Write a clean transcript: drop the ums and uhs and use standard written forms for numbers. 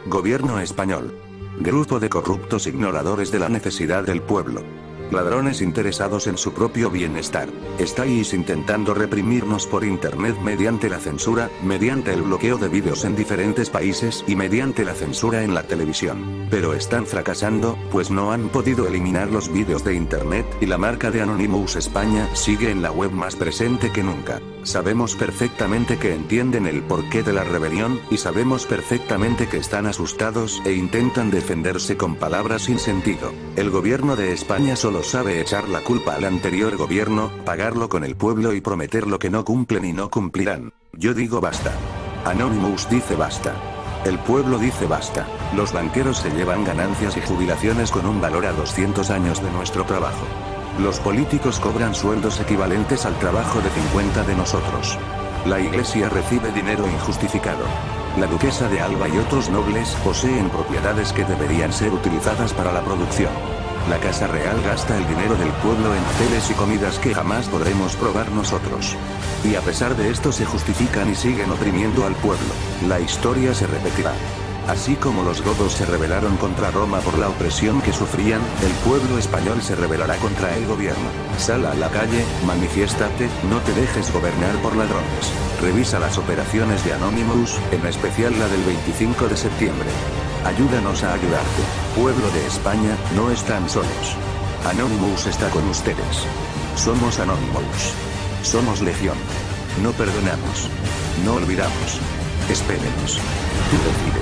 Gobierno español. Grupo de corruptos ignoradores de la necesidad del pueblo. Ladrones interesados en su propio bienestar. Estáis intentando reprimirnos por internet mediante la censura, mediante el bloqueo de vídeos en diferentes países y mediante la censura en la televisión. Pero están fracasando, pues no han podido eliminar los vídeos de internet y la marca de Anonymous España sigue en la web más presente que nunca. Sabemos perfectamente que entienden el porqué de la rebelión, y sabemos perfectamente que están asustados e intentan defenderse con palabras sin sentido. El gobierno de España solo sabe echar la culpa al anterior gobierno, pagarlo con el pueblo y prometer lo que no cumplen y no cumplirán. Yo digo basta. Anonymous dice basta. El pueblo dice basta. Los banqueros se llevan ganancias y jubilaciones con un valor a 200 años de nuestro trabajo. Los políticos cobran sueldos equivalentes al trabajo de 50 de nosotros. La iglesia recibe dinero injustificado. La duquesa de Alba y otros nobles poseen propiedades que deberían ser utilizadas para la producción. La Casa Real gasta el dinero del pueblo en hoteles y comidas que jamás podremos probar nosotros. Y a pesar de esto se justifican y siguen oprimiendo al pueblo. La historia se repetirá. Así como los godos se rebelaron contra Roma por la opresión que sufrían, el pueblo español se rebelará contra el gobierno. Sal a la calle, manifiéstate, no te dejes gobernar por ladrones. Revisa las operaciones de Anonymous, en especial la del 25 de septiembre. Ayúdanos a ayudarte. Pueblo de España, no están solos. Anonymous está con ustedes. Somos Anonymous. Somos Legión. No perdonamos. No olvidamos. Espérenos. Tú decides.